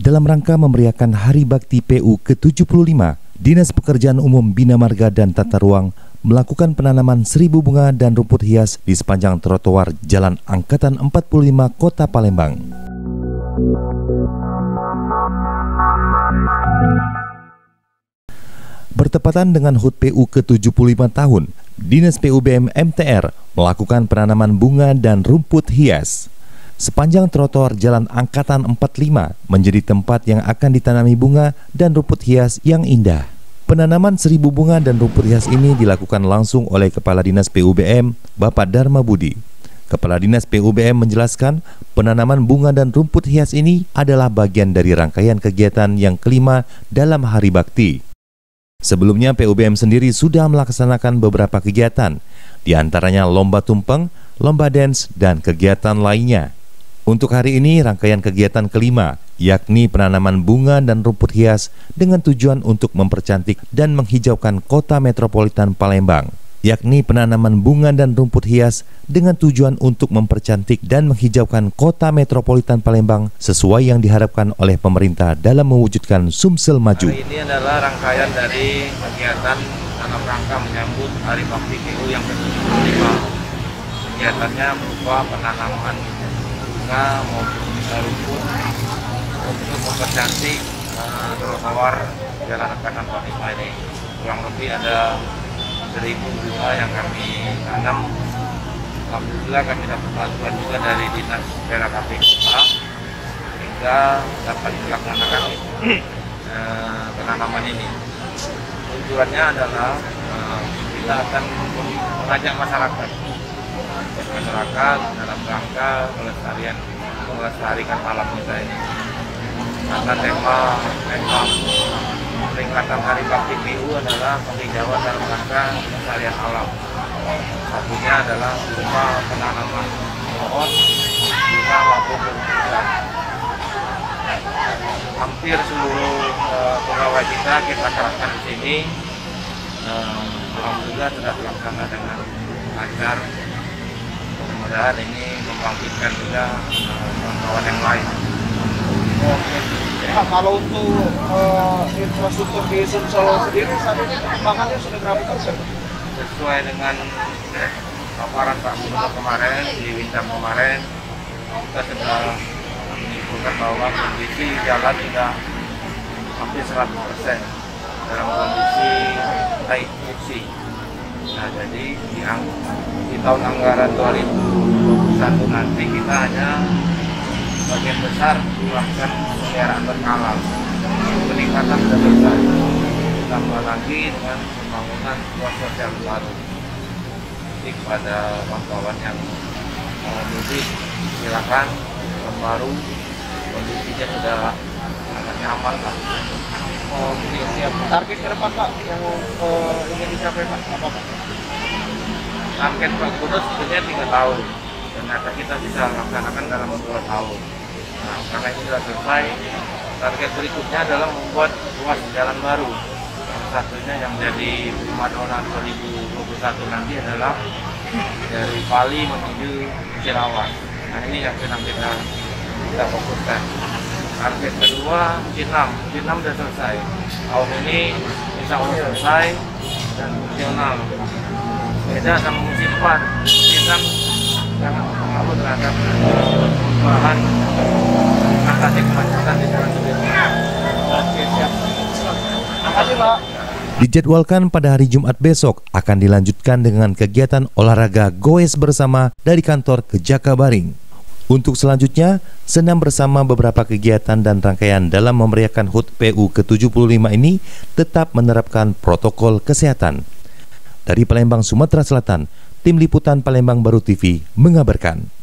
Dalam rangka memeriahkan Hari Bakti PU ke-75, Dinas Pekerjaan Umum Bina Marga dan Tata Ruang melakukan penanaman 1000 bunga dan rumput hias di sepanjang trotoar Jalan Angkatan 45 Kota Palembang. Bertepatan dengan HUT PU ke-75 tahun, Dinas PUBM MTR melakukan penanaman bunga dan rumput hias. Sepanjang trotoar Jalan Angkatan 45 menjadi tempat yang akan ditanami bunga dan rumput hias yang indah. Penanaman 1000 bunga dan rumput hias ini dilakukan langsung oleh Kepala Dinas PUBM, Bapak Dharma Budi. Kepala Dinas PUBM menjelaskan penanaman bunga dan rumput hias ini adalah bagian dari rangkaian kegiatan yang kelima dalam Hari Bakti. Sebelumnya PUBM sendiri sudah melaksanakan beberapa kegiatan, di antaranya lomba tumpeng, lomba dance, dan kegiatan lainnya. Untuk hari ini rangkaian kegiatan kelima, yakni penanaman bunga dan rumput hias dengan tujuan untuk mempercantik dan menghijaukan kota metropolitan Palembang, yakni penanaman bunga dan rumput hias dengan tujuan untuk mempercantik dan menghijaukan kota metropolitan Palembang sesuai yang diharapkan oleh pemerintah dalam mewujudkan Sumsel Maju. Hari ini adalah rangkaian dari kegiatan dalam rangka menyambut Hari Bakti PU yang ke-75. Kegiatannya berupa penanaman bunga maupun rumput untuk mempercantik trotoar Jalan Angkatan 45 ini. Kurang lebih ada 1000 bunga yang kami tanam. Alhamdulillah kami dapat bantuan juga dari Dinas PKP Kota hingga dapat dilaksanakan penanaman ini. Tujuannya adalah kita akan mengajak masyarakat dalam rangka melestarikan alam kita ini. Karena tema peringatan Hari Bakti PU adalah penghijauan dalam rangka pelestarian alam. Satunya adalah berupa penanaman pohon, bunga maupun rumputan. Hampir seluruh pegawai kita kerahkan di sini. Alhamdulillah sudah terlaksana dengan lancar. Mudah-mudahan ini membangkitkan juga kawan-kawan yang lain. Pak, kalau untuk infrastruktur di Sumsel sendiri saat ini perkembangannya sudah berapa persen? Sesuai dengan paparan Pak Gubernur kemarin di Windam kemarin, kita sudah menyimpulkan bahwa kondisi jalan sudah hampir 100% dalam kondisi baik fungsi. Nah, jadi di tahun anggaran 2021 nanti kita hanya bagian besar melakukan pemeliharaan berkala. Peningkatan sudah besar. Tambah lagi dengan pembangunan ruang sosial baru. Jadi kepada kawan-kawan yang mudik, silakan baru kondisinya sudah sangat nyaman lah. Oke, siap. Target ke depan Pak yang ingin dicapai Pak apa Pak? Target Pak Gubernur sebetulnya 3 tahun. Ternyata kita bisa laksanakan dalam 2 tahun. Nah, karena ini sudah selesai, target berikutnya adalah membuat ruas jalan baru. Yang satunya yang jadi primadona 2021 nanti adalah dari Bali menuju Cirawas. Nah, ini yang sedang kita fokuskan. Target kedua, Vietnam sudah selesai. Tahun ini insya Allah selesai dan fungsional. Beda sama musim depan, Vietnam sangat berpengaruh terhadap perubahan atasi kemacetan di jalan sebelumnya. Oke, siap. Terima kasih Pak. Dijadwalkan pada hari Jumat besok akan dilanjutkan dengan kegiatan olahraga goes bersama dari kantor ke Jakabaring. Untuk selanjutnya, senam bersama beberapa kegiatan dan rangkaian dalam memeriahkan HUT PU ke-75 ini tetap menerapkan protokol kesehatan. Dari Palembang, Sumatera Selatan, Tim Liputan Palembang Baru TV mengabarkan.